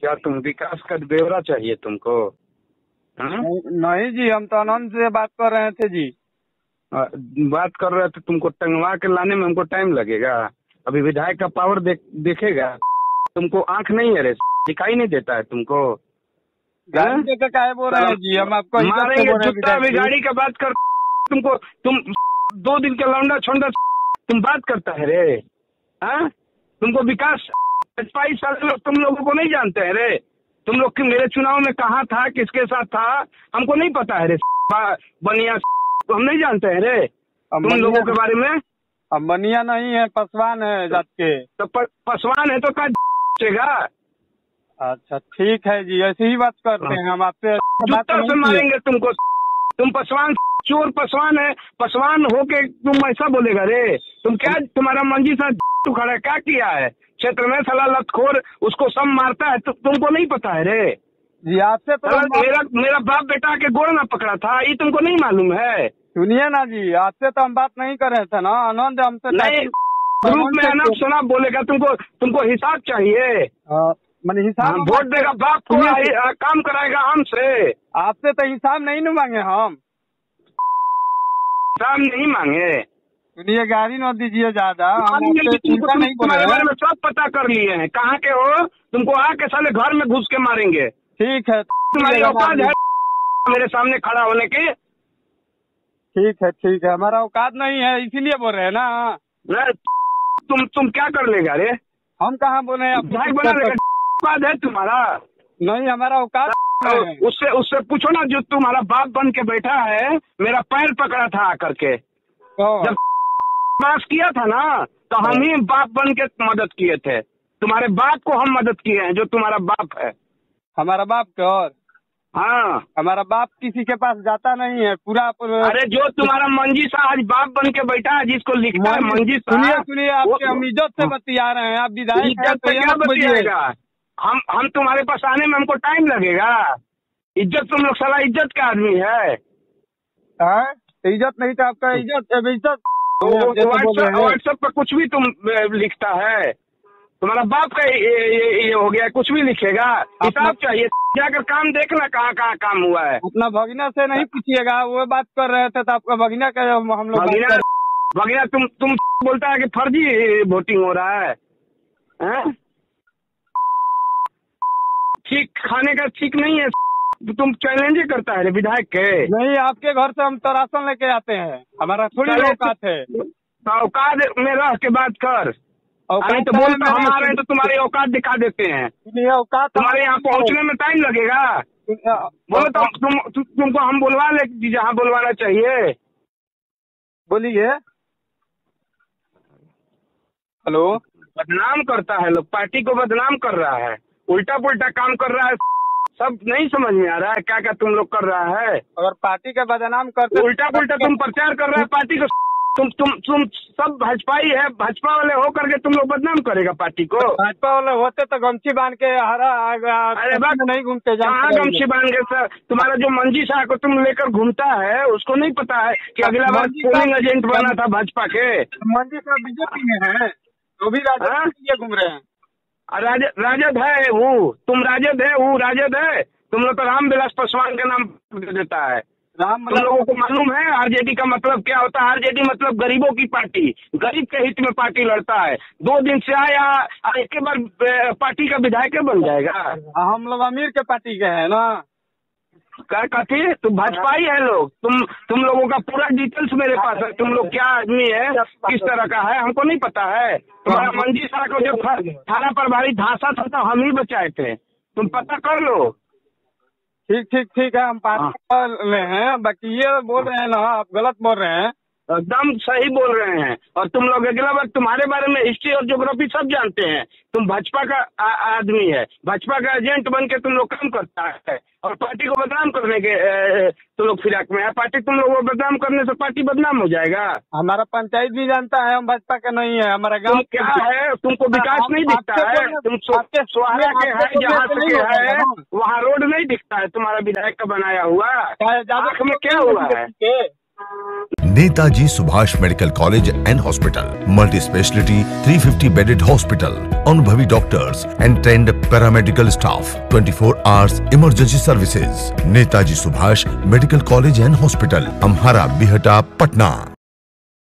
क्या तुम विकास का ब्यौरा चाहिए तुमको? हाँ? नहीं जी, हम तो आनंद से बात कर रहे थे जी। बात कर रहे थे, तुमको टंगवा के लाने में हमको टाइम लगेगा। अभी विधायक का पावर देखेगा। तुमको आंख नहीं है रे, दिखाई नहीं देता है तुमको? गाड़ी लेकर काहे बोल रहे हैं जी? हम आपको इज्जत से मारेंगे बोल रहे हैं जुत्ता भी। विधायक जी। गाड़ी का बात कर तुमको। तुम 2 दिन का लौंडा छोंडा तुम बात करता है रे? हाँ, तुमको विकास 22 साल से तुम लोगों को नहीं जानते हैं रे? तुम लोग मेरे चुनाव में कहाँ था, किसके साथ था, हमको नहीं पता है रे। बनिया हम नहीं जानते हैं रे तुम लोगों के बारे में। अब बनिया नहीं है, पसवान है जात के। तो पसवान है तो क्या चेगा? अच्छा ठीक है जी, ऐसी ही बात करते हैं हम आपसे। जूता से मारेंगे तुमको। तुम पसवान, चोर पसवान है। पसवान होके तुम ऐसा बोलेगा रे? तुम क्या, तुम्हारा मंजी सा खड़ा है, क्या किया है क्षेत्र में? साला लतखोर उसको सब मारता है, तुमको नहीं पता है रे? जी आपसे तो मेरा बाप बेटा के गोड़ ना पकड़ा था, ये तुमको नहीं मालूम है? सुनिए ना जी, आपसे तो हम बात नहीं कर रहे थे ना। आनंद हमसे नहीं, ग्रुप में है ना, सुना बोलेगा तुमको हिसाब चाहिए। मैंने हिसाब वोट देगा बाप को, काम कराएगा हमसे। आपसे तो हिसाब नहीं न मांगे हम। हिसाब नहीं मांगे? सुनिए, गाड़ी न दीजिए ज्यादा। तुम्हारे बारे में सब पता कर लिए हैं, कहाँ के हो। तुमको आके साले घर में घुस के मारेंगे। ठीक है, तुम्हारी औकात है मेरे सामने खड़ा होने की? ठीक है, हमारा औकात नहीं है, इसीलिए बोल रहे हैं ना। तुम क्या कर लेगा रे? हम कहाँ बोले हैं? भाई बना लेगा औकात है तुम्हारा? नहीं, हमारा औकात है। उससे पूछो ना, जो तुम्हारा बाप बन के बैठा है, मेरा पैर पकड़ा था आकर के जब पास किया था ना, तो हम ही बाप बन के मदद किए थे। तुम्हारे बाप को हम मदद किए हैं, जो तुम्हारा बाप है। हमारा बाप का? और हाँ, हमारा बाप किसी के पास जाता नहीं है पूरा। अरे जो तुम्हारा मंजी सा आज बाप बन के बैठा है, जिसको लिखता है मंजी सा। सुनिए, आपके हम इज्जत से बतिया रहे हैं। आप विधायक इज्जत से क्या बतियाएगा? हम तुम्हारे पास आने में हमको टाइम लगेगा। इज्जत, तुम लोग साला इज्जत का आदमी है। इज्जत नहीं था आपका, इज्जत व्हाट्सएप पर कुछ भी तुम लिखता है। तुम्हारा बाप का ये हो गया, कुछ भी लिखेगा। हिसाब चाहिए, जाकर काम देखना कहाँ कहाँ काम हुआ है। अपना भगीना से नहीं पूछिएगा, वो बात कर रहे थे तो आपका भगीना का हम लोग भगीना तुम बोलता है कि फर्जी वोटिंग हो रहा है। ठीक खाने का ठीक नहीं है, तुम चैलेंज करता है विधायक के। नहीं, आपके घर से हम तो राशन लेके आते हैं, हमारा थोड़ी औकात है। औकात में रह के बात कर। अरे तो बोल, तो हम आ रहे हैं तो तुम्हारी औकात दिखा देते हैं। औकात तुम्हारे यहाँ पहुँचने में टाइम लगेगा। बोलो तो तुमको हम बुलवा ले जहाँ बुलवाना चाहिए। बोलिए। हेलो। बदनाम करता है लोग, पार्टी को बदनाम कर रहा है, उल्टा पुल्टा काम कर रहा है। सब नहीं समझ में आ रहा है क्या क्या तुम लोग कर रहा है। अगर पार्टी का बदनाम करते, उल्टा पुल्टा तुम प्रचार कर रहा है पार्टी को। तुम सब भाजपाई है, भाजपा वाले हो करके तुम लोग बदनाम करेगा पार्टी को। भाजपा वाले होते तो गमछी बांध के अरे बात नहीं घूमते। कहाँ गमछी बांध के सर? तुम्हारा जो मंजी शाह को तुम लेकर घूमता है, उसको नहीं पता है कि अगला बार पोलिंग एजेंट बना था भाजपा के। मंजी शाह बीजेपी में है, तो भी राजद के घूम रहे हैं। राजद है वो, तुम राजद है, वो राजद है। तुम लोग तो रामविलास पासवान के नाम दे देता है। तुम लोगों को मालूम है आरजेडी का मतलब क्या होता है? आरजेडी मतलब गरीबों की पार्टी, गरीब के हित में पार्टी लड़ता है। 2 दिन से आया, एक बार पार्टी का विधायक बन जाएगा। हम लोग अमीर के पार्टी के हैं ना। क्या कहती? तुम भाजपाई है लोग। तुम लोगों का पूरा डिटेल्स मेरे पास है। तुम लोग क्या आदमी है, किस तरह का है, हमको नहीं पता है। तुम्हारा मंजी शाह को जब थाना पर भारी धांसा था तो हम ही बचाए थे, तुम पता कर लो। ठीक है, हम पार्टी वाले हैं। बाकी ये बोल रहे हैं ना, आप गलत बोल रहे हैं। एकदम सही बोल रहे हैं। और तुम लोग अगला बार तुम्हारे बारे में हिस्ट्री और ज्योग्राफी सब जानते हैं। तुम भाजपा का आदमी है, भाजपा का एजेंट बन के तुम लोग काम करता है और पार्टी को बदनाम करने के तुम लोग फिराक में है। पार्टी तुम लोगों को बदनाम करने से पार्टी बदनाम हो जाएगा। हमारा पंचायत भी जानता है हम भाजपा का नहीं है। हमारा गाँव क्या है, तुमको विकास नहीं दिखता है। तुम सोहारा के है, जहाँ से है वहाँ रोड नहीं दिखता है। तुम्हारा विधायक का बनाया हुआ आँख में क्या हुआ है? Netaji Subhash medical college and hospital, multi speciality 350 bedded hospital, अनुभवी doctors and trained paramedical staff, 24 hours emergency services. Netaji Subhash medical college and hospital, Amhara Bihta, Patna.